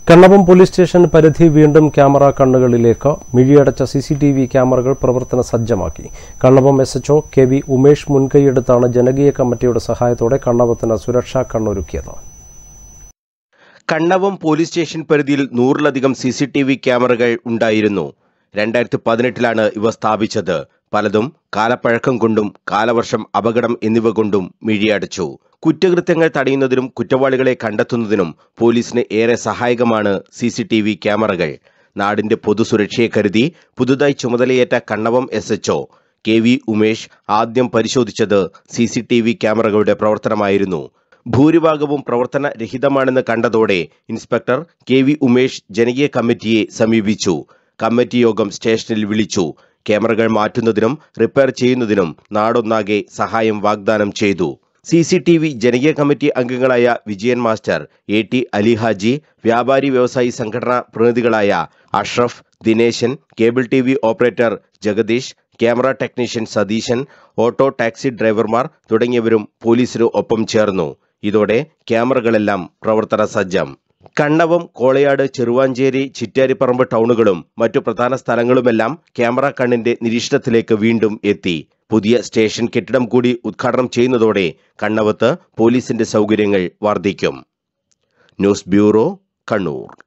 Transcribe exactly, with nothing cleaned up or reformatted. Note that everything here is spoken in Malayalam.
കണ്ണവം പോലീസ് സ്റ്റേഷൻ പരിധി വീണ്ടും ക്യാമറ കണ്ണുകളിലേക്ക് മിഴിയടച്ച സി സി ടി വി ക്യാമറകൾ പ്രവർത്തന സജ്ജമാക്കി. Kannavam S H O K V Umesh മുൻകൈയെടുത്താണ് ജനകീയ കമ്മിറ്റിയുടെ സഹായത്തോടെ കണ്ണവത്തിന് സുരക്ഷാ കണ്ണൊരുക്കിയത്. കണ്ണവം പോലീസ് സ്റ്റേഷൻ പരിധിയിൽ നൂറിലധികം സി സി ടി വി ക്യാമറകൾ ഉണ്ടായിരുന്നു. രണ്ടായിരത്തി പതിനെട്ടിലാണ് ഇവ സ്ഥാപിച്ചത്. പലതും കാലപ്പഴക്കം കൊണ്ടും കാലവർഷം, അപകടം എന്നിവ കൊണ്ടും മിഴിയടച്ചു. കുറ്റകൃത്യങ്ങൾ തടയുന്നതിനും കുറ്റവാളികളെ കണ്ടെത്തുന്നതിനും പോലീസിന് ഏറെ സഹായകമാണ് സി സി ടി വി ക്യാമറകൾ. നാടിന്റെ പൊതുസുരക്ഷയെ കരുതി പുതുതായി ചുമതലയേറ്റ Kannavam S H O K V Umesh ആദ്യം പരിശോധിച്ചത് സി സി ടി വി ക്യാമറകളുടെ പ്രവർത്തനമായിരുന്നു. ഭൂരിഭാഗവും പ്രവർത്തന രഹിതമാണെന്ന് കണ്ടതോടെ ഇൻസ്പെക്ടർ കെ വി ഉമേഷ് ജനകീയ കമ്മിറ്റിയെ സമീപിച്ചു. കമ്മിറ്റി യോഗം സ്റ്റേഷനിൽ വിളിച്ചു. ക്യാമറകൾ മാറ്റുന്നതിനും റിപ്പയർ ചെയ്യുന്നതിനും നാടൊന്നാകെ സഹായം വാഗ്ദാനം ചെയ്തു. സി സി ടി വി ജനകീയ കമ്മിറ്റി അംഗങ്ങളായ Vijayan master, A T Alihaji, വ്യാപാരി വ്യവസായി സംഘടനാ പ്രതിനിധികളായ Ashraf, Dineshan, cable T V operator Jagadeesh, camera technician Satheeshan, auto taxi ഡ്രൈവർമാർ തുടങ്ങിയവരും പോലീസിന് ഒപ്പം ചേർന്നു. ഇതോടെ ക്യാമറകളെല്ലാം പ്രവർത്തന സജ്ജം. കണ്ണവം, കോളയാട്, ചെറുവാഞ്ചേരി, ചിറ്റാരിപ്പറമ്പ് ടൗണുകളും മറ്റു പ്രധാന സ്ഥലങ്ങളുമെല്ലാം ക്യാമറ കണ്ണിന്റെ നിരീക്ഷണത്തിലേക്ക് വീണ്ടും എത്തി. പുതിയ സ്റ്റേഷൻ കെട്ടിടം കൂടി ഉദ്ഘാടനം ചെയ്യുന്നതോടെ കണ്ണവത്ത് പോലീസിന്റെ സൗകര്യങ്ങൾ വർദ്ധിക്കും. News bureau, Kannur.